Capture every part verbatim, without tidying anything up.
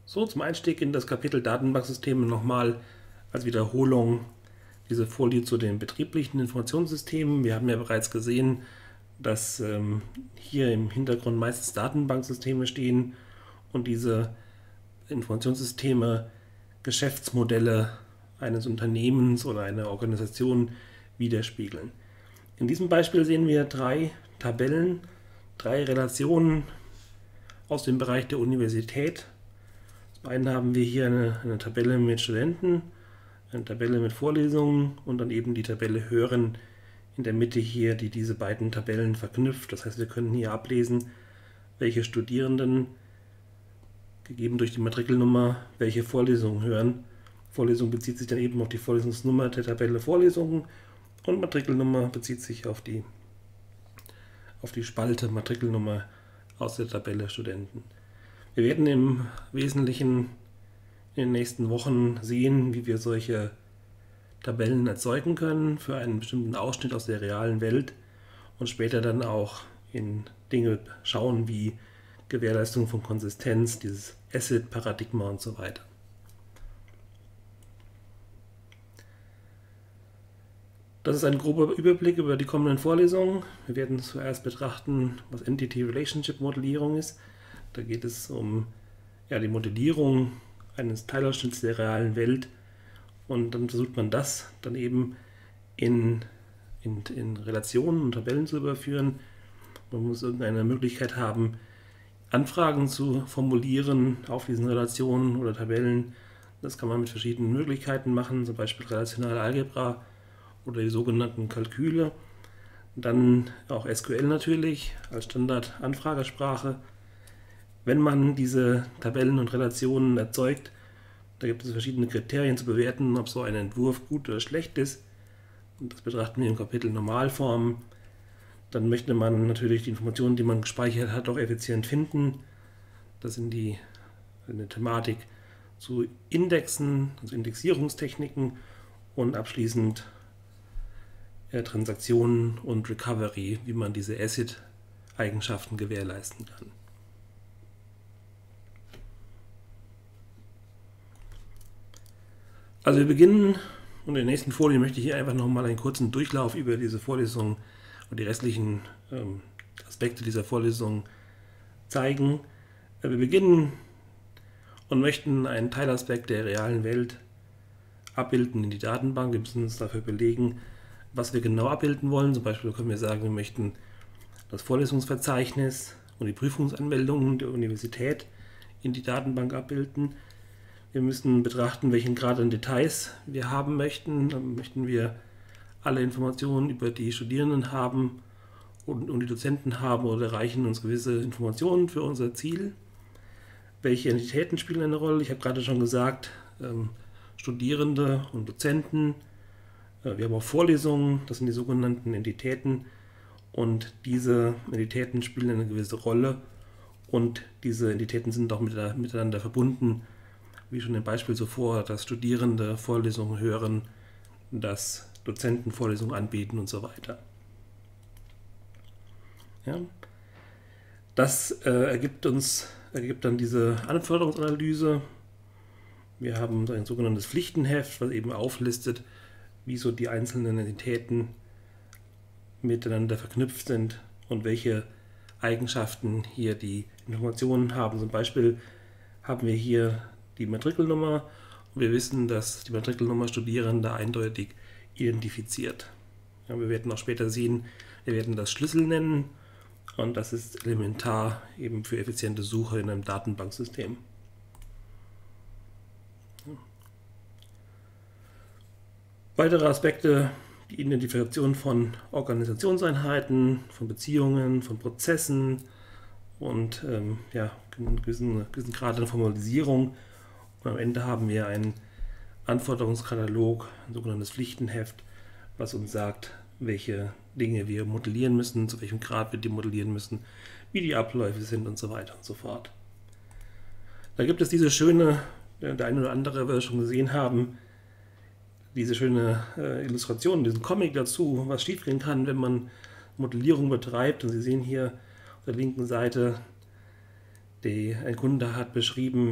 So, zum Einstieg in das Kapitel Datenbanksysteme nochmal als Wiederholung diese Folie zu den betrieblichen Informationssystemen. Wir haben ja bereits gesehen, dass ähm, hier im Hintergrund meistens Datenbanksysteme stehen und diese Informationssysteme Geschäftsmodelle eines Unternehmens oder einer Organisation widerspiegeln. In diesem Beispiel sehen wir drei Tabellen, drei Relationen aus dem Bereich der Universität. Zum einen haben wir hier eine, eine Tabelle mit Studenten, eine Tabelle mit Vorlesungen und dann eben die Tabelle Hören in der Mitte hier, die diese beiden Tabellen verknüpft. Das heißt, wir können hier ablesen, welche Studierenden, gegeben durch die Matrikelnummer, welche Vorlesungen hören. Vorlesung bezieht sich dann eben auf die Vorlesungsnummer der Tabelle Vorlesungen und Matrikelnummer bezieht sich auf die, auf die Spalte Matrikelnummer aus der Tabelle Studenten. Wir werden im Wesentlichen in den nächsten Wochen sehen, wie wir solche Tabellen erzeugen können für einen bestimmten Ausschnitt aus der realen Welt und später dann auch in Dinge schauen wie Gewährleistung von Konsistenz, dieses Asset-Paradigma und so weiter. Das ist ein grober Überblick über die kommenden Vorlesungen. Wir werden zuerst betrachten, was Entity-Relationship-Modellierung ist. Da geht es um ja, die Modellierung eines Teilausschnitts der realen Welt und dann versucht man das dann eben in, in, in Relationen und Tabellen zu überführen. Man muss irgendeine Möglichkeit haben, Anfragen zu formulieren auf diesen Relationen oder Tabellen. Das kann man mit verschiedenen Möglichkeiten machen, zum Beispiel relationale Algebra oder die sogenannten Kalküle. Dann auch S Q L natürlich als Standard-Anfragesprache. Wenn man diese Tabellen und Relationen erzeugt, da gibt es verschiedene Kriterien zu bewerten, ob so ein Entwurf gut oder schlecht ist. Und das betrachten wir im Kapitel Normalformen. Dann möchte man natürlich die Informationen, die man gespeichert hat, auch effizient finden. Das sind die eine Thematik zu Indexen, also Indexierungstechniken und abschließend ja, Transaktionen und Recovery, wie man diese Asset-Eigenschaften gewährleisten kann. Also wir beginnen, und in der nächsten Folie möchte ich hier einfach nochmal einen kurzen Durchlauf über diese Vorlesung und die restlichen ähm, Aspekte dieser Vorlesung zeigen. Wir beginnen und möchten einen Teilaspekt der realen Welt abbilden in die Datenbank. Wir müssen uns dafür belegen, was wir genau abbilden wollen. Zum Beispiel können wir sagen, wir möchten das Vorlesungsverzeichnis und die Prüfungsanmeldungen der Universität in die Datenbank abbilden. Wir müssen betrachten, welchen Grad an Details wir haben möchten. Dann möchten wir alle Informationen über die Studierenden haben und, und die Dozenten haben oder reichen uns gewisse Informationen für unser Ziel. Welche Entitäten spielen eine Rolle? Ich habe gerade schon gesagt, ähm, Studierende und Dozenten. Äh, wir haben auch Vorlesungen, das sind die sogenannten Entitäten. Und diese Entitäten spielen eine gewisse Rolle und diese Entitäten sind auch miteinander verbunden. Wie schon im Beispiel zuvor, dass Studierende Vorlesungen hören, dass Dozenten Vorlesungen anbieten und so weiter. Ja. Das äh, ergibt uns ergibt dann diese Anforderungsanalyse. Wir haben ein sogenanntes Pflichtenheft, was eben auflistet, wie so die einzelnen Entitäten miteinander verknüpft sind und welche Eigenschaften hier die Informationen haben. Zum Beispiel haben wir hier die Matrikelnummer und wir wissen, dass die Matrikelnummer Studierende eindeutig identifiziert. Ja, wir werden auch später sehen, wir werden das Schlüssel nennen und das ist elementar eben für effiziente Suche in einem Datenbanksystem. Ja. Weitere Aspekte, die Identifikation von Organisationseinheiten, von Beziehungen, von Prozessen und ähm, ja, einen gewissen, gewissen Grad an Formalisierung. Und am Ende haben wir einen Anforderungskatalog, ein sogenanntes Pflichtenheft, was uns sagt, welche Dinge wir modellieren müssen, zu welchem Grad wir die modellieren müssen, wie die Abläufe sind und so weiter und so fort. Da gibt es diese schöne, der eine oder andere wird es schon gesehen haben, diese schöne äh, Illustration, diesen Comic dazu, was schiefgehen kann, wenn man Modellierung betreibt. Und Sie sehen hier auf der linken Seite, die, ein Kunde hat beschrieben,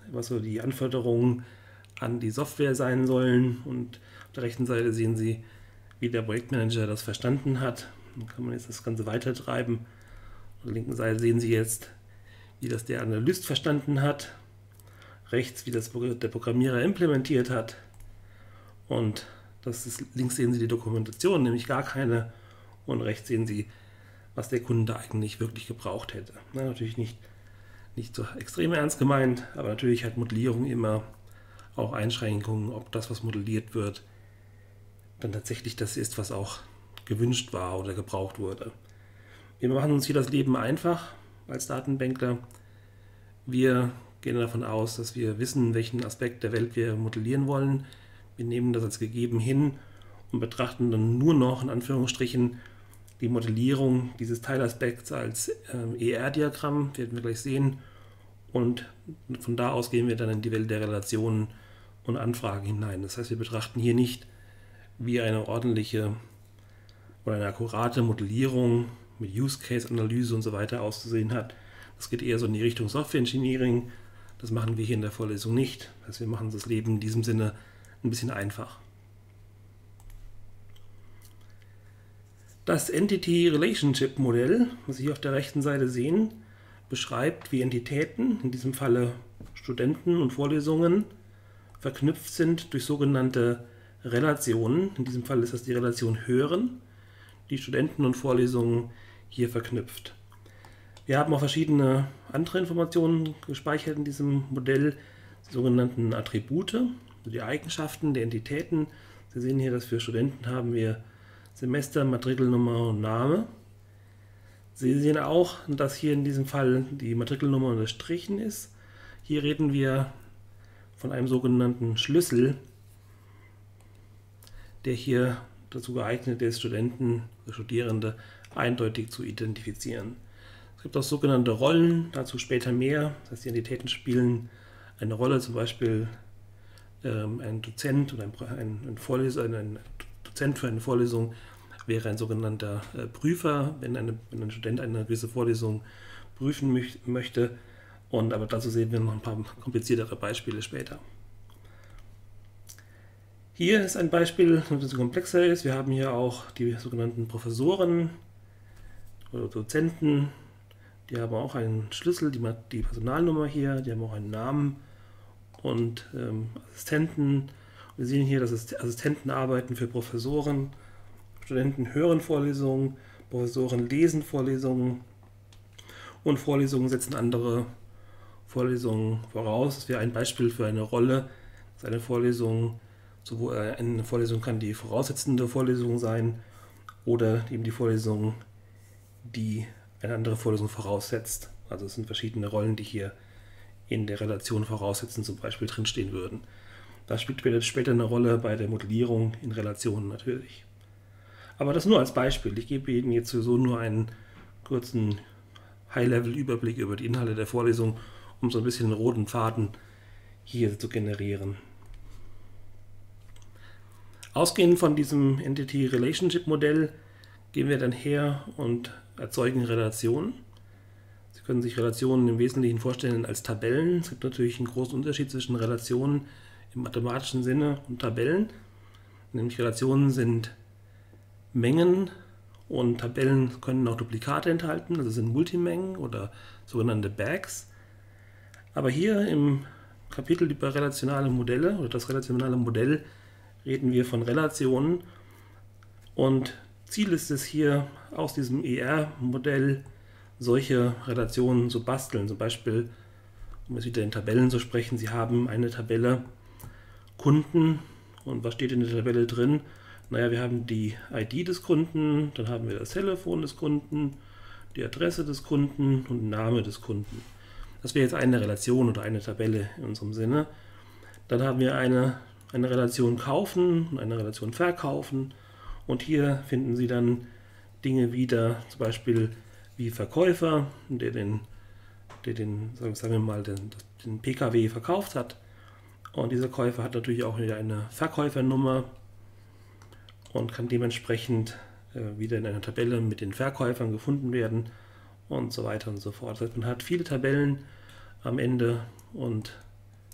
was so die Anforderungen an die Software sein sollen. Und auf der rechten Seite sehen Sie, wie der Projektmanager das verstanden hat. Dann kann man jetzt das Ganze weitertreiben. Auf der linken Seite sehen Sie jetzt, wie das der Analyst verstanden hat. Rechts, wie das der Programmierer implementiert hat. Und das ist, links sehen Sie die Dokumentation, nämlich gar keine. Und rechts sehen Sie, was der Kunde eigentlich wirklich gebraucht hätte. Na, natürlich nicht, nicht so extrem ernst gemeint, aber natürlich hat Modellierung immer auch Einschränkungen, ob das, was modelliert wird, dann tatsächlich das ist, was auch gewünscht war oder gebraucht wurde. Wir machen uns hier das Leben einfach als Datenbankler. Wir gehen davon aus, dass wir wissen, welchen Aspekt der Welt wir modellieren wollen. Wir nehmen das als gegeben hin und betrachten dann nur noch in Anführungsstrichen die Modellierung dieses Teilaspekts als äh, E R-Diagramm, werden wir gleich sehen. Und von da aus gehen wir dann in die Welt der Relationen und Anfragen hinein. Das heißt, wir betrachten hier nicht, wie eine ordentliche oder eine akkurate Modellierung mit Use-Case-Analyse und so weiter auszusehen hat. Das geht eher so in die Richtung Software Engineering. Das machen wir hier in der Vorlesung nicht. Das heißt, wir machen das Leben in diesem Sinne ein bisschen einfach. Das Entity Relationship Modell, was Sie hier auf der rechten Seite sehen, beschreibt, wie Entitäten, in diesem Falle Studenten und Vorlesungen, verknüpft sind durch sogenannte Relationen. In diesem Fall ist das die Relation Hören, die Studenten und Vorlesungen hier verknüpft. Wir haben auch verschiedene andere Informationen gespeichert in diesem Modell, die sogenannten Attribute, also die Eigenschaften der Entitäten. Sie sehen hier, dass für Studenten haben wir Semester, Matrikelnummer und Name. Sie sehen auch, dass hier in diesem Fall die Matrikelnummer unterstrichen ist. Hier reden wir von einem sogenannten Schlüssel, der hier dazu geeignet ist, Studenten oder Studierende eindeutig zu identifizieren. Es gibt auch sogenannte Rollen, dazu später mehr. Das heißt, die Entitäten spielen eine Rolle, zum Beispiel ähm, ein Dozent oder ein, ein, ein Vorleser, ein, ein Dozent für eine Vorlesung wäre ein sogenannter äh, Prüfer, wenn, eine, wenn ein Student eine gewisse Vorlesung prüfen möch, möchte. Und, aber dazu sehen wir noch ein paar kompliziertere Beispiele später. Hier ist ein Beispiel, das ein bisschen komplexer ist. Wir haben hier auch die sogenannten Professoren oder Dozenten. Die haben auch einen Schlüssel, die, die Personalnummer hier, die haben auch einen Namen und ähm, Assistenten. Wir sehen hier, dass Assistenten arbeiten für Professoren. Studenten hören Vorlesungen, Professoren lesen Vorlesungen und Vorlesungen setzen andere Vorlesungen voraus. Das wäre ein Beispiel für eine Rolle. Das ist eine Vorlesung, sowohl eine Vorlesung kann die voraussetzende Vorlesung sein oder eben die Vorlesung, die eine andere Vorlesung voraussetzt. Also es sind verschiedene Rollen, die hier in der Relation voraussetzen, zum Beispiel drinstehen würden. Das spielt später eine Rolle bei der Modellierung in Relationen natürlich. Aber das nur als Beispiel. Ich gebe Ihnen jetzt sowieso nur einen kurzen High-Level-Überblick über die Inhalte der Vorlesung, um so ein bisschen einen roten Faden hier zu generieren. Ausgehend von diesem Entity Relationship Modell gehen wir dann her und erzeugen Relationen. Sie können sich Relationen im Wesentlichen vorstellen als Tabellen. Es gibt natürlich einen großen Unterschied zwischen Relationen im mathematischen Sinne und Tabellen. Nämlich Relationen sind Mengen und Tabellen können auch Duplikate enthalten, also sind Multimengen oder sogenannte Bags. Aber hier im Kapitel über relationale Modelle oder das relationale Modell reden wir von Relationen und Ziel ist es hier aus diesem E R-Modell solche Relationen zu basteln. Zum Beispiel, um es wieder in Tabellen zu sprechen, Sie haben eine Tabelle Kunden und was steht in der Tabelle drin? Naja, wir haben die I D des Kunden, dann haben wir das Telefon des Kunden, die Adresse des Kunden und den Namen des Kunden. Das wäre jetzt eine Relation oder eine Tabelle in unserem Sinne. Dann haben wir eine, eine Relation kaufen und eine Relation verkaufen. Und hier finden Sie dann Dinge wieder, zum Beispiel wie Verkäufer, der den, der den sagen wir mal, den, den P K W verkauft hat. Und dieser Käufer hat natürlich auch wieder eine Verkäufernummer und kann dementsprechend äh, wieder in einer Tabelle mit den Verkäufern gefunden werden und so weiter und so fort. Das heißt, man hat viele Tabellen am Ende und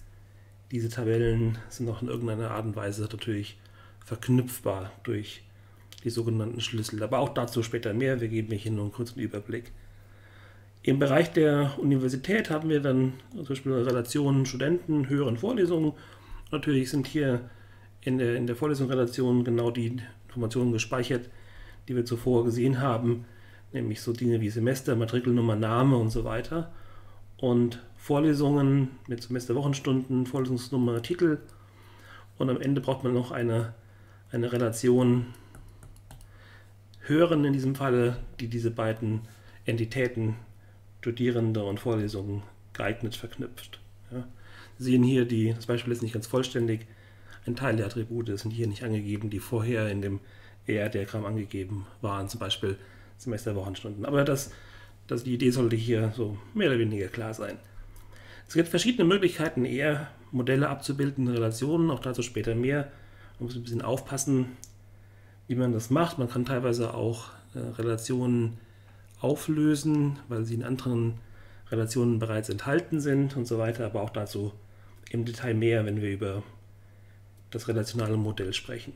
diese Tabellen sind auch in irgendeiner Art und Weise natürlich verknüpfbar durch die sogenannten Schlüssel. Aber auch dazu später mehr. Wir geben hier nur einen kurzen Überblick. Im Bereich der Universität haben wir dann zum Beispiel Relationen Studenten, höheren Vorlesungen. Natürlich sind hier in der, in der Vorlesungsrelation genau die Informationen gespeichert, die wir zuvor gesehen haben, nämlich so Dinge wie Semester, Matrikelnummer, Name und so weiter. Und Vorlesungen mit Semesterwochenstunden, Vorlesungsnummer, Titel. Und am Ende braucht man noch eine, eine Relation Hören in diesem Falle, die diese beiden Entitäten Studierende und Vorlesungen geeignet verknüpft. Ja. Sie sehen hier, die, das Beispiel ist nicht ganz vollständig. Ein Teil der Attribute sind hier nicht angegeben, die vorher in dem E R-Diagramm angegeben waren, zum Beispiel Semesterwochenstunden. Aber das, das, die Idee sollte hier so mehr oder weniger klar sein. Es gibt verschiedene Möglichkeiten, E R-Modelle abzubilden, Relationen, auch dazu später mehr. Man muss ein bisschen aufpassen, wie man das macht. Man kann teilweise auch äh, Relationen auflösen, weil sie in anderen Relationen bereits enthalten sind und so weiter, aber auch dazu im Detail mehr, wenn wir über das relationale Modell sprechen.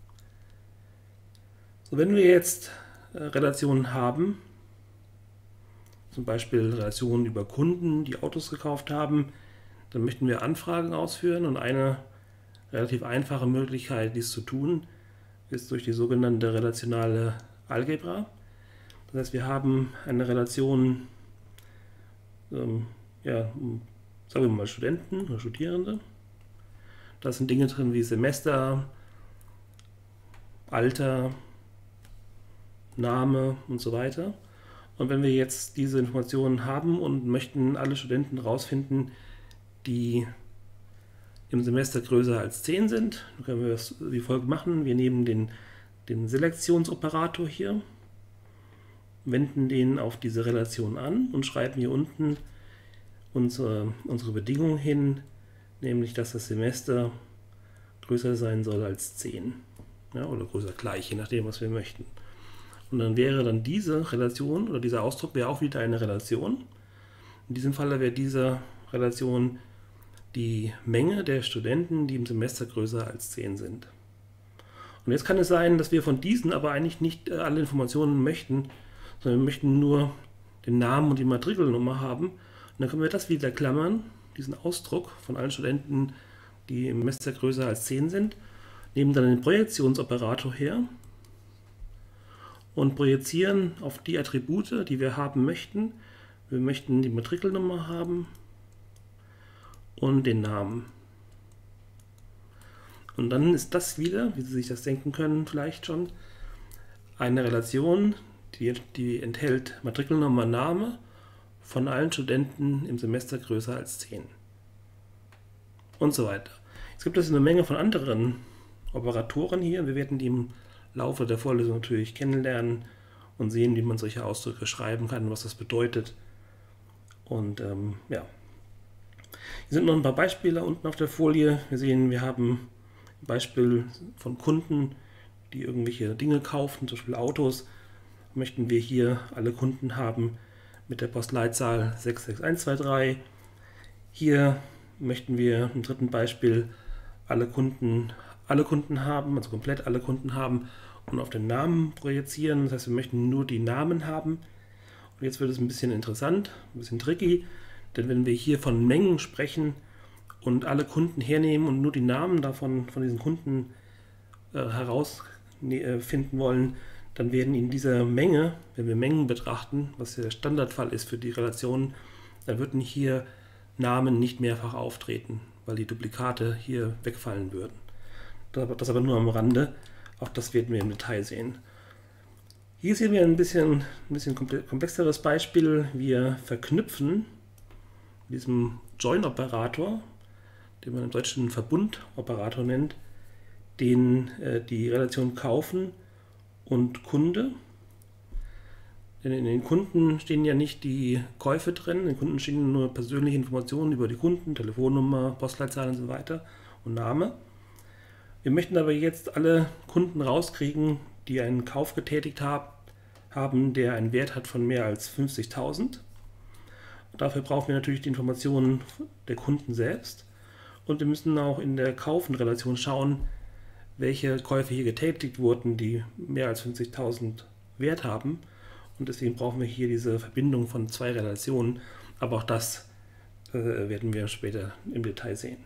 So, wenn wir jetzt äh, Relationen haben, zum Beispiel Relationen über Kunden, die Autos gekauft haben, dann möchten wir Anfragen ausführen und eine relativ einfache Möglichkeit, dies zu tun, ist durch die sogenannte relationale Algebra. Das heißt, wir haben eine Relation, ähm, ja, sagen wir mal Studenten oder Studierende. Da sind Dinge drin wie Semester, Alter, Name und so weiter. Und wenn wir jetzt diese Informationen haben und möchten alle Studenten rausfinden, die im Semester größer als zehn sind, dann können wir das wie folgt machen. Wir nehmen den, den Selektionsoperator hier, wenden den auf diese Relation an und schreiben hier unten unsere, unsere Bedingung hin, nämlich dass das Semester größer sein soll als zehn, ja, oder größer gleich, je nachdem, was wir möchten. Und dann wäre dann diese Relation oder dieser Ausdruck wäre auch wieder eine Relation. In diesem Falle wäre diese Relation die Menge der Studenten, die im Semester größer als zehn sind. Und jetzt kann es sein, dass wir von diesen aber eigentlich nicht alle Informationen möchten, sondern wir möchten nur den Namen und die Matrikelnummer haben. Und dann können wir das wieder klammern, diesen Ausdruck von allen Studenten, die im Semester größer als zehn sind, nehmen dann den Projektionsoperator her und projizieren auf die Attribute, die wir haben möchten. Wir möchten die Matrikelnummer haben und den Namen. Und dann ist das wieder, wie Sie sich das denken können, vielleicht schon, eine Relation, die, die enthält Matrikelnummer, Name von allen Studenten im Semester größer als zehn. Und so weiter. Es gibt also eine Menge von anderen Operatoren hier. Wir werden die im Laufe der Vorlesung natürlich kennenlernen und sehen, wie man solche Ausdrücke schreiben kann, was das bedeutet. Und ähm, ja. Hier sind noch ein paar Beispiele unten auf der Folie. Wir sehen, wir haben ein Beispiel von Kunden, die irgendwelche Dinge kaufen, zum Beispiel Autos. Möchten wir hier alle Kunden haben mit der Postleitzahl sechs sechs eins zwei drei. Hier möchten wir im dritten Beispiel alle Kunden, alle Kunden haben, also komplett alle Kunden haben und auf den Namen projizieren. Das heißt, wir möchten nur die Namen haben. Und jetzt wird es ein bisschen interessant, ein bisschen tricky, denn wenn wir hier von Mengen sprechen und alle Kunden hernehmen und nur die Namen davon von diesen Kunden äh, herausfinden wollen, dann werden in dieser Menge, wenn wir Mengen betrachten, was der Standardfall ist für die Relationen, dann würden hier Namen nicht mehrfach auftreten, weil die Duplikate hier wegfallen würden. Das aber nur am Rande, auch das werden wir im Detail sehen. Hier sehen wir ein bisschen, ein bisschen komplexeres Beispiel. Wir verknüpfen mit diesem Join-Operator, den man im Deutschen Verbundoperator nennt, den, äh, die Relation kaufen und Kunde. Denn in den Kunden stehen ja nicht die Käufe drin, in den Kunden stehen nur persönliche Informationen über die Kunden, Telefonnummer, Postleitzahl und so weiter und Name. Wir möchten aber jetzt alle Kunden rauskriegen, die einen Kauf getätigt haben, der einen Wert hat von mehr als fünfzigtausend. Dafür brauchen wir natürlich die Informationen der Kunden selbst. Und wir müssen auch in der Kaufen-Relation schauen, welche Käufe hier getätigt wurden, die mehr als fünfzigtausend Wert haben. Und deswegen brauchen wir hier diese Verbindung von zwei Relationen. Aber auch das äh, werden wir später im Detail sehen.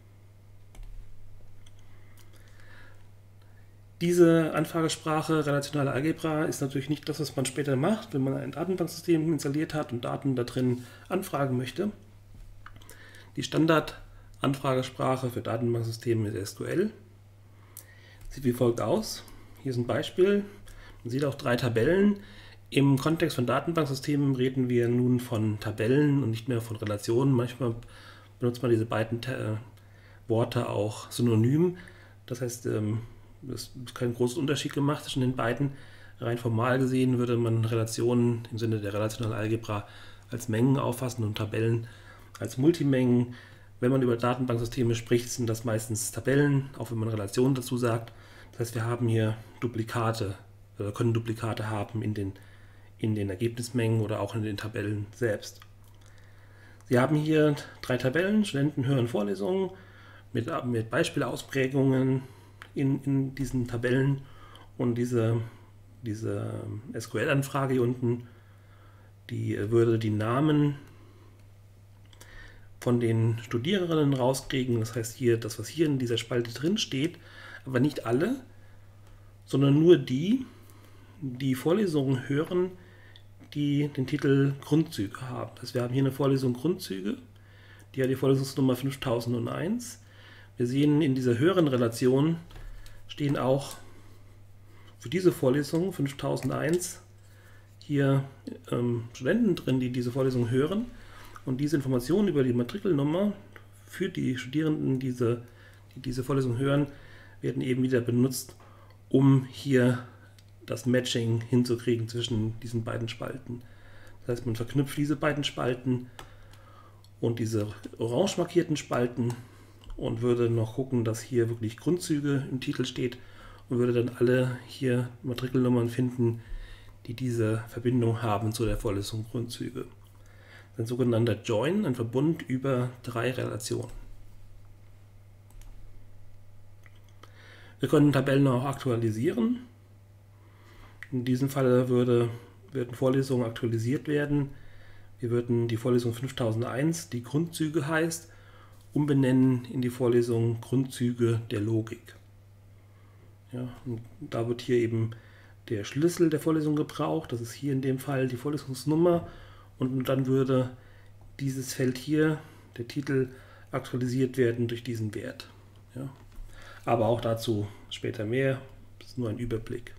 Diese Anfragesprache relationale Algebra ist natürlich nicht das, was man später macht, wenn man ein Datenbanksystem installiert hat und Daten da drin anfragen möchte. Die Standard-Anfragesprache für Datenbanksysteme ist S Q L. Sieht wie folgt aus. Hier ist ein Beispiel. Man sieht auch drei Tabellen. Im Kontext von Datenbanksystemen reden wir nun von Tabellen und nicht mehr von Relationen. Manchmal benutzt man diese beiden äh, Worte auch synonym. Das heißt, ähm, es ist kein großer Unterschied gemacht zwischen den beiden. Rein formal gesehen würde man Relationen im Sinne der relationalen Algebra als Mengen auffassen und Tabellen als Multimengen. Wenn man über Datenbanksysteme spricht, sind das meistens Tabellen, auch wenn man Relationen dazu sagt. Das heißt, wir haben hier Duplikate, oder können Duplikate haben in den, in den Ergebnismengen oder auch in den Tabellen selbst. Sie haben hier drei Tabellen, Studenten hören Vorlesungen mit, mit Beispielausprägungen in, in diesen Tabellen und diese, diese S Q L-Anfrage hier unten, die würde die Namen von den Studierenden rauskriegen. Das heißt hier, das, was hier in dieser Spalte drin steht, aber nicht alle, sondern nur die, die Vorlesungen hören, die den Titel Grundzüge haben. Das heißt, wir haben hier eine Vorlesung Grundzüge, die hat die Vorlesungsnummer fünftausendeins. Wir sehen, in dieser höheren Relation stehen auch für diese Vorlesung fünftausendeins hier ähm, Studenten drin, die diese Vorlesung hören. Und diese Informationen über die Matrikelnummer für die Studierenden, diese, die diese Vorlesung hören, werden eben wieder benutzt, um hier das Matching hinzukriegen zwischen diesen beiden Spalten. Das heißt, man verknüpft diese beiden Spalten und diese orange markierten Spalten und würde noch gucken, dass hier wirklich Grundzüge im Titel steht und würde dann alle hier Matrikelnummern finden, die diese Verbindung haben zu der Vorlesung Grundzüge. Ein sogenannter Join, ein Verbund über drei Relationen. Wir können Tabellen auch aktualisieren. In diesem Fall würde, würden Vorlesungen aktualisiert werden. Wir würden die Vorlesung fünftausendeins, die Grundzüge heißt, umbenennen in die Vorlesung Grundzüge der Logik. Ja, und da wird hier eben der Schlüssel der Vorlesung gebraucht. Das ist hier in dem Fall die Vorlesungsnummer. Und dann würde dieses Feld hier, der Titel, aktualisiert werden durch diesen Wert. Ja. Aber auch dazu später mehr, das ist nur ein Überblick.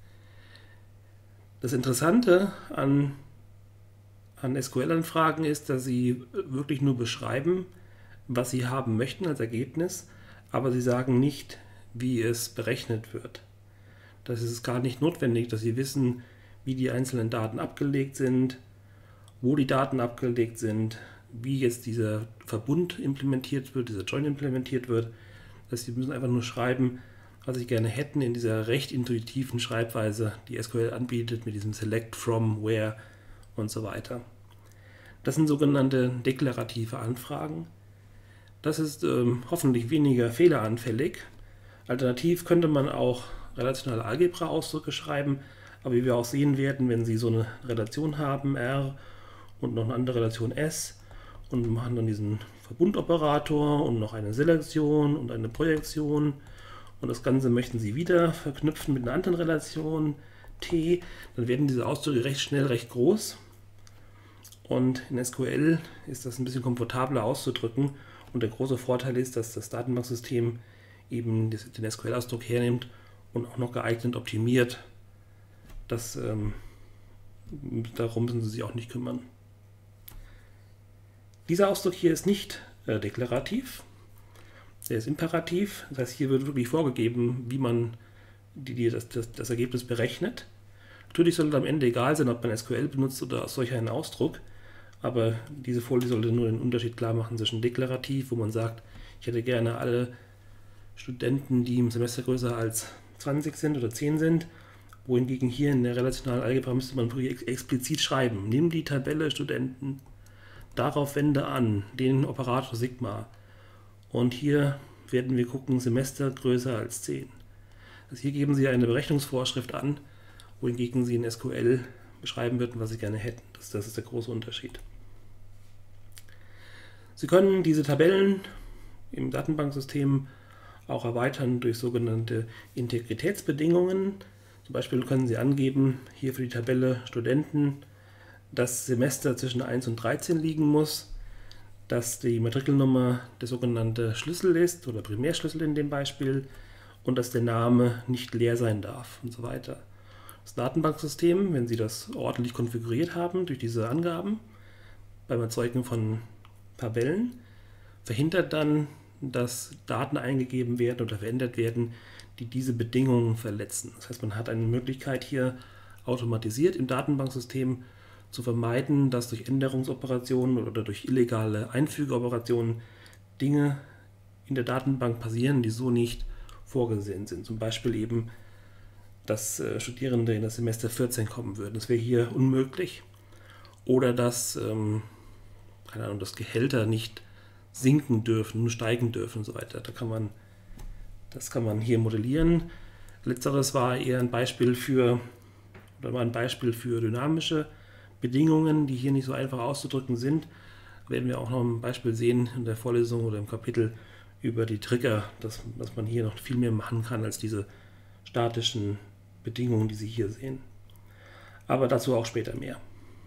Das Interessante an, an S Q L-Anfragen ist, dass sie wirklich nur beschreiben, was sie haben möchten als Ergebnis, aber sie sagen nicht, wie es berechnet wird. Das ist gar nicht notwendig, dass sie wissen, wie die einzelnen Daten abgelegt sind, wo die Daten abgelegt sind, wie jetzt dieser Verbund implementiert wird, dieser Join implementiert wird. Das heißt, Sie müssen einfach nur schreiben, was Sie gerne hätten in dieser recht intuitiven Schreibweise, die S Q L anbietet, mit diesem Select, From, Where und so weiter. Das sind sogenannte deklarative Anfragen. Das ist ähm, hoffentlich weniger fehleranfällig. Alternativ könnte man auch relationale Algebra-Ausdrücke schreiben, aber wie wir auch sehen werden, wenn Sie so eine Relation haben, R, und noch eine andere Relation S und machen dann diesen Verbundoperator und noch eine Selektion und eine Projektion und das Ganze möchten Sie wieder verknüpfen mit einer anderen Relation T, dann werden diese Ausdrücke recht schnell recht groß und in S Q L ist das ein bisschen komfortabler auszudrücken und der große Vorteil ist, dass das Datenbanksystem eben den S Q L-Ausdruck hernimmt und auch noch geeignet optimiert. Das, ähm, darum müssen Sie sich auch nicht kümmern. Dieser Ausdruck hier ist nicht äh, deklarativ, der ist imperativ, das heißt, hier wird wirklich vorgegeben, wie man die, die, das, das, das Ergebnis berechnet. Natürlich sollte am Ende egal sein, ob man S Q L benutzt oder solch einen Ausdruck, aber diese Folie sollte nur den Unterschied klar machen zwischen deklarativ, wo man sagt, ich hätte gerne alle Studenten, die im Semester größer als zwanzig sind oder zehn sind, wohingegen hier in der relationalen Algebra müsste man wirklich explizit schreiben, nimm die Tabelle Studenten, darauf wende an, den Operator Sigma Und hier werden wir gucken, Semester größer als zehn. Also hier geben Sie eine Berechnungsvorschrift an, wohingegen Sie in S Q L beschreiben würden, was Sie gerne hätten. Das, das ist der große Unterschied. Sie können diese Tabellen im Datenbanksystem auch erweitern durch sogenannte Integritätsbedingungen. Zum Beispiel können Sie angeben, hier für die Tabelle Studenten, dass Semester zwischen eins und dreizehn liegen muss, dass die Matrikelnummer der sogenannte Schlüssel ist oder Primärschlüssel in dem Beispiel und dass der Name nicht leer sein darf und so weiter. Das Datenbanksystem, wenn Sie das ordentlich konfiguriert haben durch diese Angaben beim Erzeugen von Tabellen, verhindert dann, dass Daten eingegeben werden oder verändert werden, die diese Bedingungen verletzen. Das heißt, man hat eine Möglichkeit hier automatisiert im Datenbanksystem zu vermeiden, dass durch Änderungsoperationen oder durch illegale Einfügeoperationen Dinge in der Datenbank passieren, die so nicht vorgesehen sind. Zum Beispiel eben, dass äh, Studierende in das Semester vierzehn kommen würden. Das wäre hier unmöglich. Oder dass, ähm, keine Ahnung, dass Gehälter nicht sinken dürfen, nur steigen dürfen und so weiter. Da kann man, das kann man hier modellieren. Letzteres war eher ein Beispiel für, oder war ein Beispiel für dynamische Bedingungen, die hier nicht so einfach auszudrücken sind. Da werden wir auch noch ein Beispiel sehen in der Vorlesung oder im Kapitel über die Trigger, dass, dass man hier noch viel mehr machen kann als diese statischen Bedingungen, die Sie hier sehen. Aber dazu auch später mehr.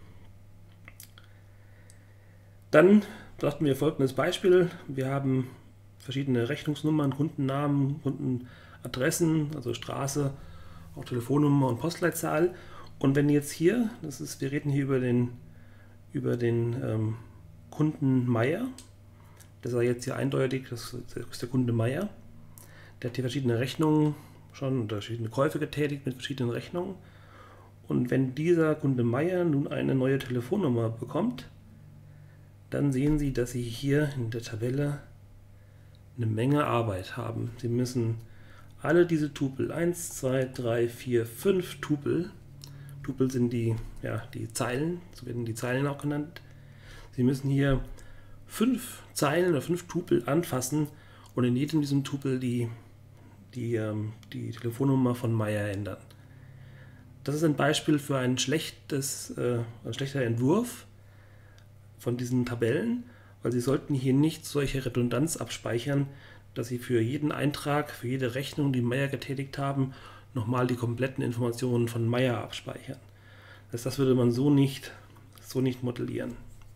Dann betrachten wir folgendes Beispiel. Wir haben verschiedene Rechnungsnummern, Kundennamen, Kundenadressen, also Straße, auch Telefonnummer und Postleitzahl. Und wenn jetzt hier, das ist, wir reden hier über den, über den ähm, Kunden Meier, das ist jetzt hier eindeutig, das ist der Kunde Meier, der hat hier verschiedene Rechnungen schon oder verschiedene Käufe getätigt mit verschiedenen Rechnungen. Und wenn dieser Kunde Meier nun eine neue Telefonnummer bekommt, dann sehen Sie, dass Sie hier in der Tabelle eine Menge Arbeit haben. Sie müssen alle diese Tupel, eins, zwei, drei, vier, fünf Tupel, Tupel sind die, ja, die Zeilen, so werden die Zeilen auch genannt. Sie müssen hier fünf Zeilen oder fünf Tupel anfassen und in jedem diesem Tupel die, die, ähm, die Telefonnummer von Meier ändern. Das ist ein Beispiel für ein schlechtes, äh, ein schlechter Entwurf von diesen Tabellen, weil Sie sollten hier nicht solche Redundanz abspeichern, dass Sie für jeden Eintrag, für jede Rechnung, die Meier getätigt haben, nochmal die kompletten Informationen von Meier abspeichern. Das, das würde man so nicht, so nicht modellieren.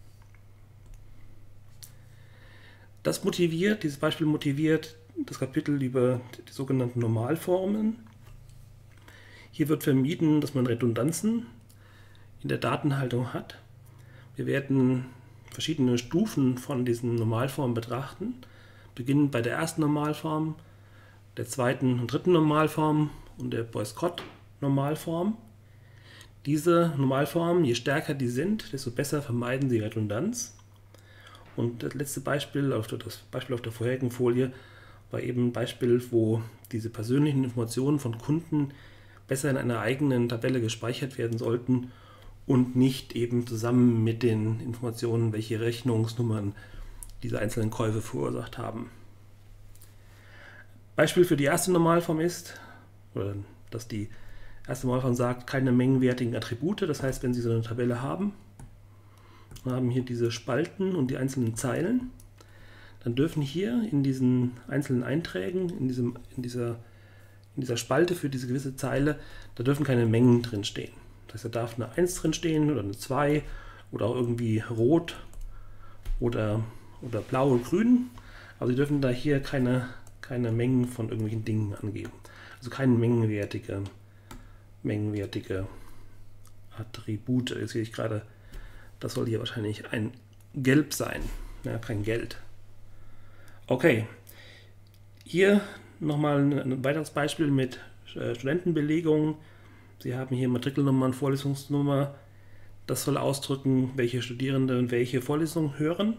Das motiviert, dieses Beispiel motiviert das Kapitel über die sogenannten Normalformen. Hier wird vermieden, dass man Redundanzen in der Datenhaltung hat. Wir werden verschiedene Stufen von diesen Normalformen betrachten, beginnend bei der ersten Normalform, der zweiten und dritten Normalform und der Boyce-Codd-Normalform. Diese Normalformen, je stärker die sind, desto besser vermeiden sie Redundanz. Und das letzte Beispiel, das Beispiel auf der vorherigen Folie, war eben ein Beispiel, wo diese persönlichen Informationen von Kunden besser in einer eigenen Tabelle gespeichert werden sollten und nicht eben zusammen mit den Informationen, welche Rechnungsnummern diese einzelnen Käufe verursacht haben. Beispiel für die erste Normalform ist, oder dass die erste Normalform sagt, keine mengenwertigen Attribute. Das heißt, wenn Sie so eine Tabelle haben, wir haben hier diese Spalten und die einzelnen Zeilen, dann dürfen hier in diesen einzelnen Einträgen, in, diesem, in, dieser, in dieser Spalte für diese gewisse Zeile, da dürfen keine Mengen drin stehen. Das heißt, da darf eine eins drin stehen oder eine zwei oder auch irgendwie rot oder, oder blau und grün, aber Sie dürfen da hier keine, keine Mengen von irgendwelchen Dingen angeben. Also keine mengenwertige, mengenwertige Attribute. Jetzt sehe ich gerade, das soll hier wahrscheinlich ein Gelb sein, ja, kein Geld. Okay, hier nochmal ein weiteres Beispiel mit äh, Studentenbelegungen. Sie haben hier Matrikelnummer und Vorlesungsnummer. Das soll ausdrücken, welche Studierende und welche Vorlesungen hören.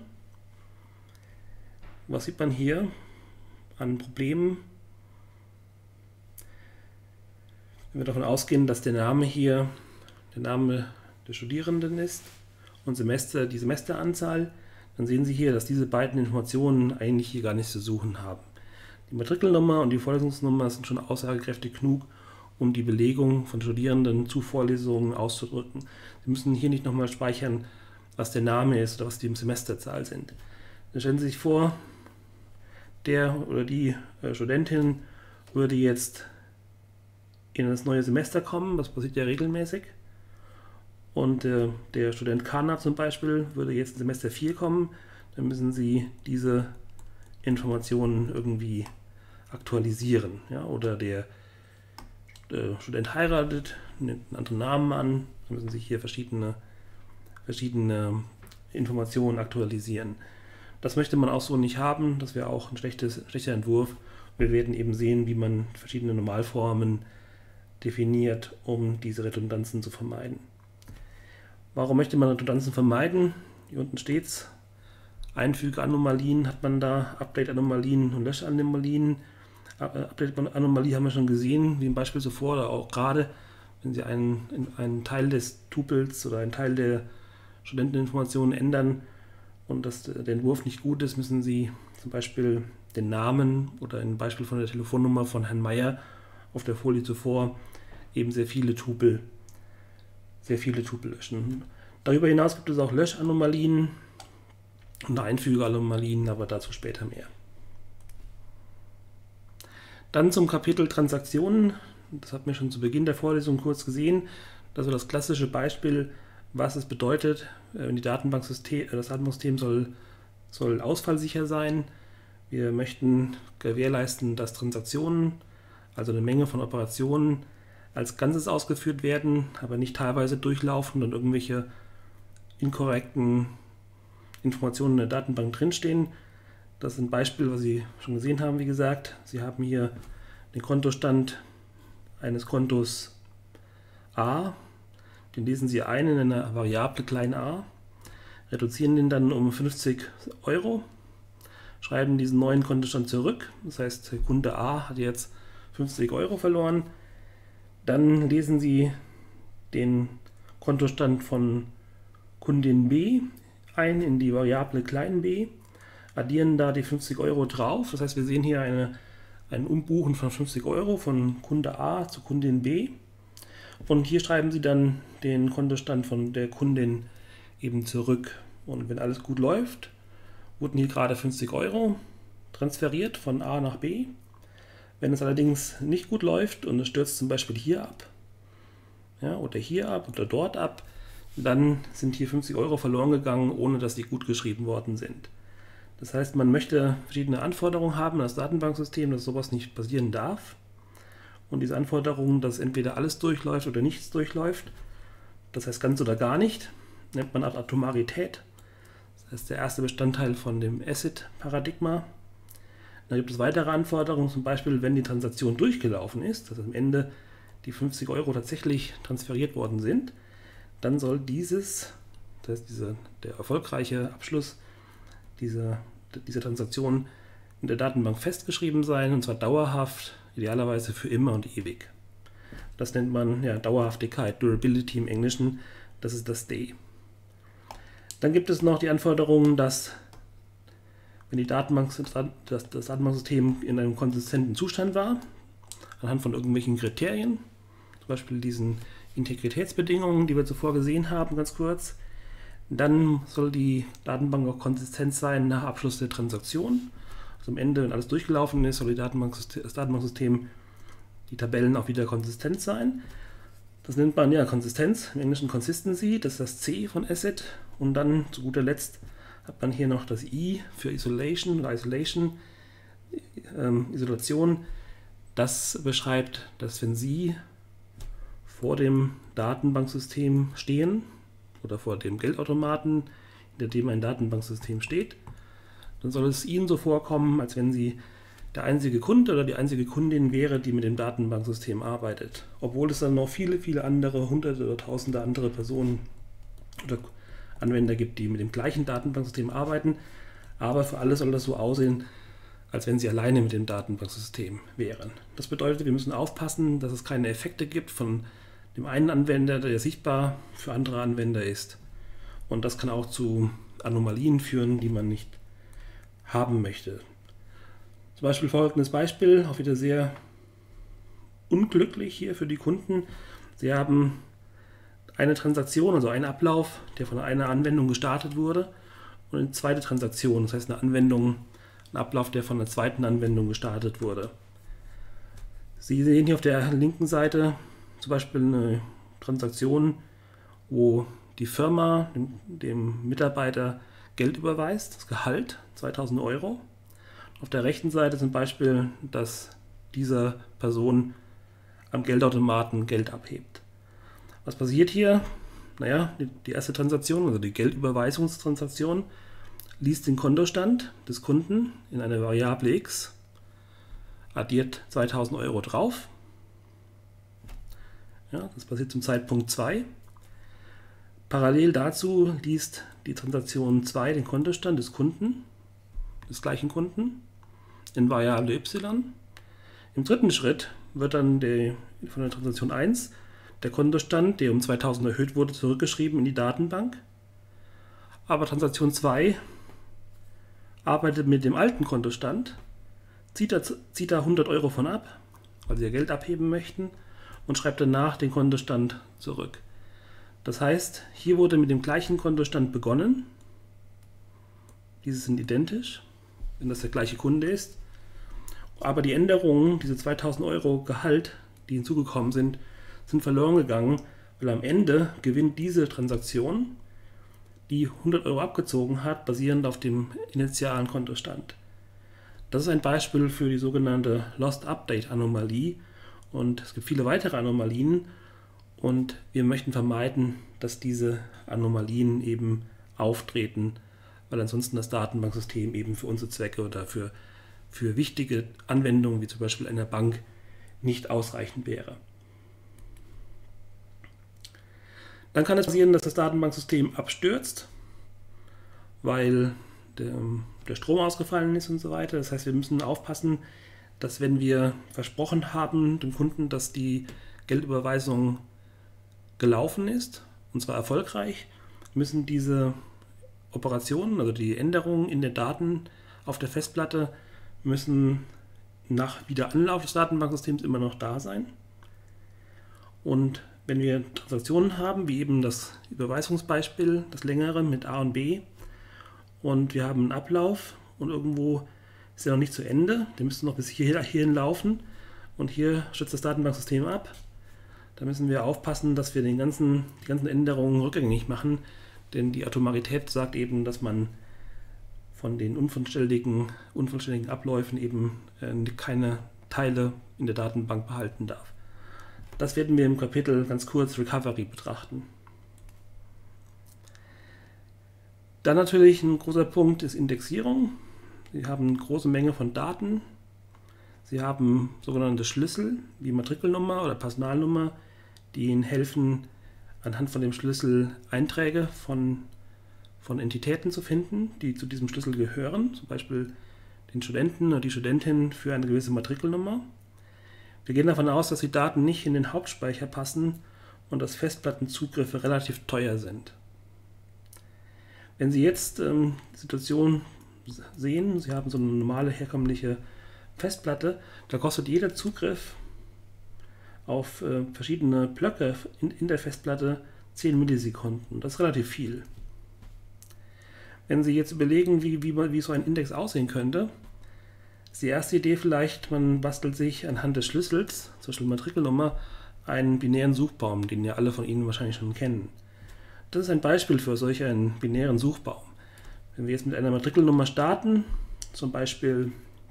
Was sieht man hier an Problemen? Wenn wir davon ausgehen, dass der Name hier der Name der Studierenden ist und Semester die Semesteranzahl, dann sehen Sie hier, dass diese beiden Informationen eigentlich hier gar nichts zu suchen haben. Die Matrikelnummer und die Vorlesungsnummer sind schon aussagekräftig genug, um die Belegung von Studierenden zu Vorlesungen auszudrücken. Sie müssen hier nicht nochmal speichern, was der Name ist oder was die Semesterzahl sind. Dann stellen Sie sich vor, der oder die Studentin würde jetzt in das neue Semester kommen, das passiert ja regelmäßig. Und äh, der Student Kana zum Beispiel würde jetzt in Semester vier kommen, dann müssen Sie diese Informationen irgendwie aktualisieren. Ja? Oder der äh, Student heiratet, nimmt einen anderen Namen an, dann müssen Sie hier verschiedene, verschiedene Informationen aktualisieren. Das möchte man auch so nicht haben, das wäre auch ein schlechtes, schlechter Entwurf. Wir werden eben sehen, wie man verschiedene Normalformen definiert, um diese Redundanzen zu vermeiden. Warum möchte man Redundanzen vermeiden? Hier unten steht es. Einfüge-Anomalien hat man da, Update-Anomalien und Lösch-Anomalien. Update-Anomalie haben wir schon gesehen, wie im Beispiel zuvor, oder auch gerade, wenn Sie einen, einen Teil des Tupels oder einen Teil der Studenteninformationen ändern und dass der Entwurf nicht gut ist, müssen Sie zum Beispiel den Namen oder ein Beispiel von der Telefonnummer von Herrn Meier auf der Folie zuvor eben sehr viele Tupel, sehr viele Tupel löschen. Darüber hinaus gibt es auch Löschanomalien und Einfügeanomalien, aber dazu später mehr. Dann zum Kapitel Transaktionen. Das hatten wir schon zu Beginn der Vorlesung kurz gesehen. Das ist das klassische Beispiel, was es bedeutet, wenn die Datenbanksystem, das Datenbanksystem soll, soll ausfallsicher sein. Wir möchten gewährleisten, dass Transaktionen, also eine Menge von Operationen, als Ganzes ausgeführt werden, aber nicht teilweise durchlaufen und irgendwelche inkorrekten Informationen in der Datenbank drinstehen. Das ist ein Beispiel, was Sie schon gesehen haben, wie gesagt. Sie haben hier den Kontostand eines Kontos A, den lesen Sie ein in einer Variable klein a, reduzieren den dann um fünfzig Euro, schreiben diesen neuen Kontostand zurück. Das heißt, Kunde A hat jetzt fünfzig Euro verloren. Dann lesen Sie den Kontostand von Kundin B ein in die Variable klein b, addieren da die fünfzig Euro drauf. Das heißt, wir sehen hier eine, ein Umbuchen von fünfzig Euro von Kunde A zu Kundin B. Und hier schreiben Sie dann den Kontostand von der Kundin eben zurück. Und wenn alles gut läuft, wurden hier gerade fünfzig Euro transferiert von A nach B. Wenn es allerdings nicht gut läuft und es stürzt zum Beispiel hier ab, ja, oder hier ab oder dort ab, dann sind hier fünfzig Euro verloren gegangen, ohne dass die gut geschrieben worden sind. Das heißt, man möchte verschiedene Anforderungen haben an das Datenbanksystem, dass sowas nicht passieren darf. Und diese Anforderungen, dass entweder alles durchläuft oder nichts durchläuft, das heißt ganz oder gar nicht, nennt man auch Atomarität. Das heißt der erste Bestandteil von dem ACID-Paradigma. Dann gibt es weitere Anforderungen, zum Beispiel, wenn die Transaktion durchgelaufen ist, dass am Ende die fünfzig Euro tatsächlich transferiert worden sind, dann soll dieses, das heißt diese, der erfolgreiche Abschluss dieser, dieser Transaktion in der Datenbank festgeschrieben sein, und zwar dauerhaft, idealerweise für immer und ewig. Das nennt man ja Dauerhaftigkeit, Durability im Englischen, das ist das D. Dann gibt es noch die Anforderung, dass wenn die Datenbank, das, das Datenbanksystem in einem konsistenten Zustand war, anhand von irgendwelchen Kriterien, zum Beispiel diesen Integritätsbedingungen, die wir zuvor gesehen haben, ganz kurz, dann soll die Datenbank auch konsistent sein nach Abschluss der Transaktion. Also am Ende, wenn alles durchgelaufen ist, soll die Datenbanksystem, das Datenbanksystem, die Tabellen auch wieder konsistent sein. Das nennt man ja Konsistenz, im Englischen Consistency, das ist das C von ACID. Und dann zu guter Letzt hat man hier noch das I für Isolation oder Isolation, ähm, Isolation. Das beschreibt, dass wenn Sie vor dem Datenbanksystem stehen oder vor dem Geldautomaten, hinter dem ein Datenbanksystem steht, dann soll es Ihnen so vorkommen, als wenn Sie der einzige Kunde oder die einzige Kundin wäre, die mit dem Datenbanksystem arbeitet. Obwohl es dann noch viele, viele andere, hunderte oder tausende andere Personen oder Anwender gibt, die mit dem gleichen Datenbanksystem arbeiten. Aber für alle soll das so aussehen, als wenn sie alleine mit dem Datenbanksystem wären. Das bedeutet, wir müssen aufpassen, dass es keine Effekte gibt von dem einen Anwender, der sichtbar für andere Anwender ist. Und das kann auch zu Anomalien führen, die man nicht haben möchte. Zum Beispiel folgendes Beispiel, auch wieder sehr unglücklich hier für die Kunden. Sie haben eine Transaktion, also einen Ablauf, der von einer Anwendung gestartet wurde, und eine zweite Transaktion, das heißt eine Anwendung, ein Ablauf, der von einer zweiten Anwendung gestartet wurde. Sie sehen hier auf der linken Seite zum Beispiel eine Transaktion, wo die Firma dem, dem Mitarbeiter Geld überweist, das Gehalt, zweitausend Euro. Auf der rechten Seite ist ein Beispiel, dass diese Person am Geldautomaten Geld abhebt. Was passiert hier? Naja, die, die erste Transaktion, also die Geldüberweisungstransaktion, liest den Kontostand des Kunden in eine Variable x, addiert zweitausend Euro drauf. Ja, das passiert zum Zeitpunkt zwei. Parallel dazu liest die Transaktion zwei den Kontostand des Kunden, des gleichen Kunden, in Variable y. Im dritten Schritt wird dann der, von der Transaktion eins der Kontostand, der um zweitausend erhöht wurde, zurückgeschrieben in die Datenbank. Aber Transaktion zwei arbeitet mit dem alten Kontostand, zieht da, zieht da hundert Euro von ab, weil sie ja Geld abheben möchten, und schreibt danach den Kontostand zurück. Das heißt, hier wurde mit dem gleichen Kontostand begonnen. Diese sind identisch, wenn das der gleiche Kunde ist. Aber die Änderungen, diese zweitausend Euro Gehalt, die hinzugekommen sind, sind verloren gegangen, weil am Ende gewinnt diese Transaktion, die hundert Euro abgezogen hat, basierend auf dem initialen Kontostand. Das ist ein Beispiel für die sogenannte Lost Update Anomalie, und es gibt viele weitere Anomalien, und wir möchten vermeiden, dass diese Anomalien eben auftreten, weil ansonsten das Datenbanksystem eben für unsere Zwecke oder für, für wichtige Anwendungen, wie zum Beispiel einer Bank, nicht ausreichend wäre. Dann kann es passieren, dass das Datenbanksystem abstürzt, weil der, der Strom ausgefallen ist und so weiter. Das heißt, wir müssen aufpassen, dass wenn wir versprochen haben dem Kunden, dass die Geldüberweisung gelaufen ist, und zwar erfolgreich, müssen diese Operationen, also die Änderungen in den Daten auf der Festplatte, müssen nach Wiederanlauf des Datenbanksystems immer noch da sein. Und wenn wir Transaktionen haben, wie eben das Überweisungsbeispiel, das längere mit A und B, und wir haben einen Ablauf und irgendwo ist er noch nicht zu Ende, der müsste noch bis hier, hierhin laufen, und hier stürzt das Datenbanksystem ab, da müssen wir aufpassen, dass wir den ganzen, die ganzen Änderungen rückgängig machen, denn die Atomarität sagt eben, dass man von den unvollständigen, unvollständigen Abläufen eben äh, keine Teile in der Datenbank behalten darf. Das werden wir im Kapitel ganz kurz Recovery betrachten. Dann natürlich ein großer Punkt ist Indexierung. Sie haben eine große Menge von Daten. Sie haben sogenannte Schlüssel wie Matrikelnummer oder Personalnummer, die Ihnen helfen, anhand von dem Schlüssel Einträge von, von Entitäten zu finden, die zu diesem Schlüssel gehören, zum Beispiel den Studenten oder die Studentin für eine gewisse Matrikelnummer. Wir gehen davon aus, dass die Daten nicht in den Hauptspeicher passen und dass Festplattenzugriffe relativ teuer sind. Wenn Sie jetzt ähm, die Situation sehen, Sie haben so eine normale herkömmliche Festplatte, da kostet jeder Zugriff auf äh, verschiedene Blöcke in, in der Festplatte zehn Millisekunden. Das ist relativ viel. Wenn Sie jetzt überlegen, wie, wie, wie so ein Index aussehen könnte, ist die erste Idee vielleicht, man bastelt sich anhand des Schlüssels, zum Beispiel Matrikelnummer, einen binären Suchbaum, den ja alle von Ihnen wahrscheinlich schon kennen. Das ist ein Beispiel für solch einen binären Suchbaum. Wenn wir jetzt mit einer Matrikelnummer starten, zum Beispiel,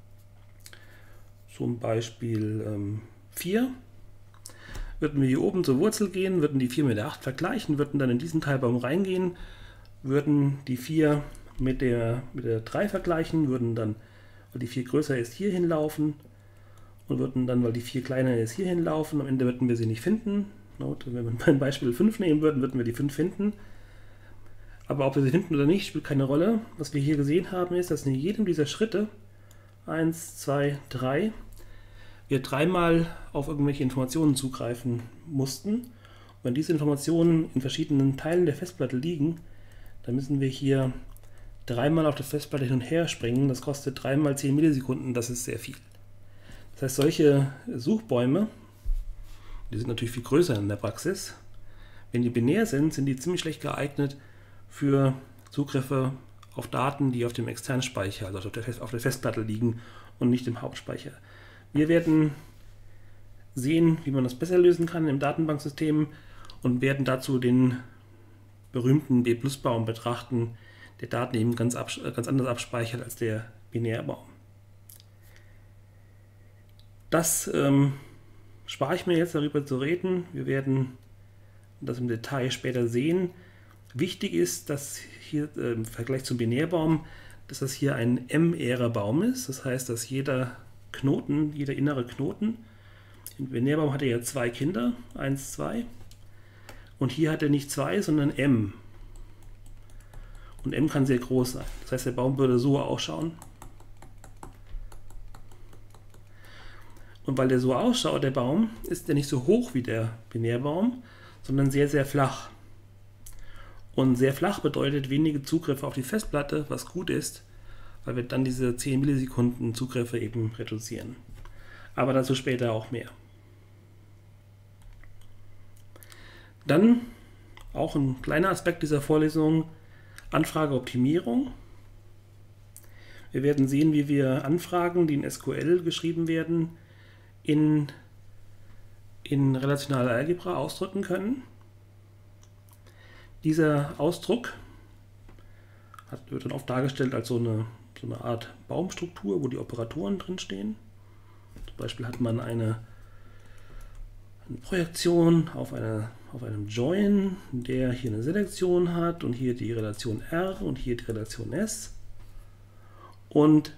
zum Beispiel ähm, vier, würden wir hier oben zur Wurzel gehen, würden die vier mit der acht vergleichen, würden dann in diesen Teilbaum reingehen, würden die vier mit der, mit der drei vergleichen, würden dann, weil die vier größer ist, hier hinlaufen und würden dann, weil die vier kleiner ist, hier hinlaufen. Am Ende würden wir sie nicht finden. Wenn wir beim Beispiel fünf nehmen würden, würden wir die fünf finden. Aber ob wir sie finden oder nicht, spielt keine Rolle. Was wir hier gesehen haben, ist, dass in jedem dieser Schritte, eins, zwei, drei, wir dreimal auf irgendwelche Informationen zugreifen mussten. Und wenn diese Informationen in verschiedenen Teilen der Festplatte liegen, dann müssen wir hier dreimal auf der Festplatte hin und her springen, das kostet dreimal zehn Millisekunden, das ist sehr viel. Das heißt, solche Suchbäume, die sind natürlich viel größer in der Praxis, wenn die binär sind, sind die ziemlich schlecht geeignet für Zugriffe auf Daten, die auf dem externen Speicher, also auf der, Fest, auf der Festplatte liegen und nicht im Hauptspeicher. Wir werden sehen, wie man das besser lösen kann im Datenbanksystem und werden dazu den berühmten B Plus Baum betrachten, der Daten eben ganz, ganz anders abspeichert als der Binärbaum. Das ähm, spare ich mir jetzt, darüber zu reden. Wir werden das im Detail später sehen. Wichtig ist, dass hier äh, im Vergleich zum Binärbaum, dass das hier ein M-ärer Baum ist. Das heißt, dass jeder Knoten, jeder innere Knoten, im Binärbaum hat er ja zwei Kinder, eins, zwei. Und hier hat er nicht zwei, sondern M. Und M kann sehr groß sein. Das heißt, der Baum würde so ausschauen. Und weil der so ausschaut, der Baum, ist der nicht so hoch wie der Binärbaum, sondern sehr, sehr flach. Und sehr flach bedeutet wenige Zugriffe auf die Festplatte, was gut ist, weil wir dann diese zehn Millisekunden Zugriffe eben reduzieren. Aber dazu später auch mehr. Dann auch ein kleiner Aspekt dieser Vorlesung, Anfrageoptimierung. Wir werden sehen, wie wir Anfragen, die in S Q L geschrieben werden, in, in relationaler Algebra ausdrücken können. Dieser Ausdruck hat, wird dann oft dargestellt als so eine, so eine Art Baumstruktur, wo die Operatoren drin stehen. Zum Beispiel hat man eine, eine Projektion auf, eine, auf einem Join, der hier eine Selektion hat und hier die Relation R und hier die Relation S. Und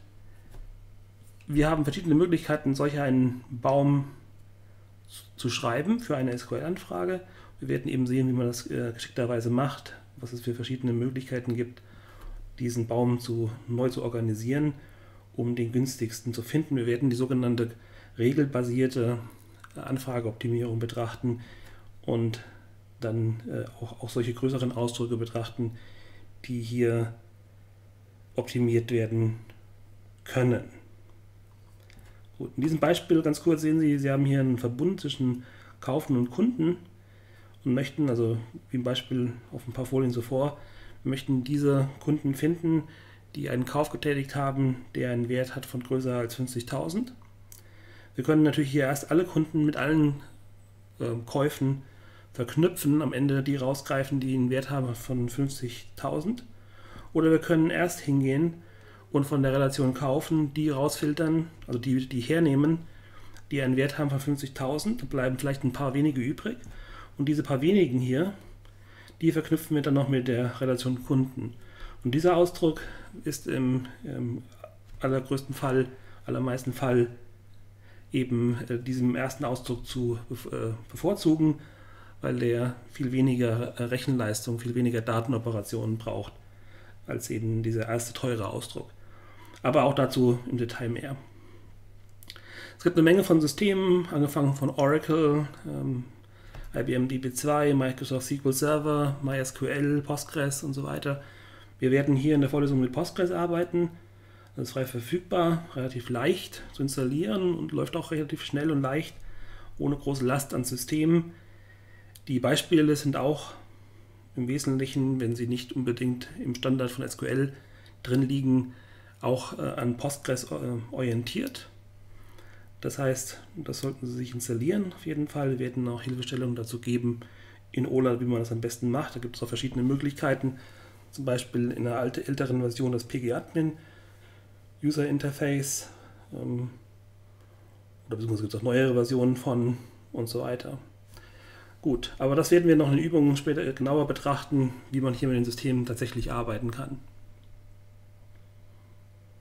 wir haben verschiedene Möglichkeiten, solch einen Baum zu schreiben für eine S Q L-Anfrage. Wir werden eben sehen, wie man das äh, geschickterweise macht, was es für verschiedene Möglichkeiten gibt, diesen Baum zu, neu zu organisieren, um den günstigsten zu finden. Wir werden die sogenannte regelbasierte Anfrageoptimierung betrachten und dann äh, auch, auch solche größeren Ausdrücke betrachten, die hier optimiert werden können. Gut, in diesem Beispiel ganz kurz sehen Sie, Sie haben hier einen Verbund zwischen Kaufen und Kunden und möchten, also wie im Beispiel auf ein paar Folien zuvor, möchten diese Kunden finden, die einen Kauf getätigt haben, der einen Wert hat von größer als fünfzigtausend. Wir können natürlich hier erst alle Kunden mit allen äh, Käufen verknüpfen, am Ende die rausgreifen, die einen Wert haben von fünfzigtausend. Oder wir können erst hingehen und von der Relation kaufen, die rausfiltern, also die, die hernehmen, die einen Wert haben von fünfzigtausend. Da bleiben vielleicht ein paar wenige übrig. Und diese paar wenigen hier, die verknüpfen wir dann noch mit der Relation Kunden. Und dieser Ausdruck ist im, im allergrößten Fall, allermeisten Fall eben äh, diesem ersten Ausdruck zu äh, bevorzugen, weil der viel weniger äh, Rechenleistung, viel weniger Datenoperationen braucht, als eben dieser erste teure Ausdruck. Aber auch dazu im Detail mehr. Es gibt eine Menge von Systemen, angefangen von Oracle, ähm, I B M D B zwei, Microsoft S Q L Server, MySQL, Postgres und so weiter. Wir werden hier in der Vorlesung mit Postgres arbeiten. Das ist frei verfügbar, relativ leicht zu installieren und läuft auch relativ schnell und leicht, ohne große Last an Systemen. Die Beispiele sind auch im Wesentlichen, wenn sie nicht unbedingt im Standard von S Q L drin liegen, auch äh, an Postgres äh, orientiert. Das heißt, das sollten Sie sich installieren auf jeden Fall. Wir werden auch Hilfestellungen dazu geben in O L A, wie man das am besten macht. Da gibt es auch verschiedene Möglichkeiten, zum Beispiel in einer alte, älteren Version das P G Admin User Interface ähm, oder beziehungsweise gibt es auch neuere Versionen von und so weiter. Gut, aber das werden wir noch in Übungen später genauer betrachten, wie man hier mit den Systemen tatsächlich arbeiten kann.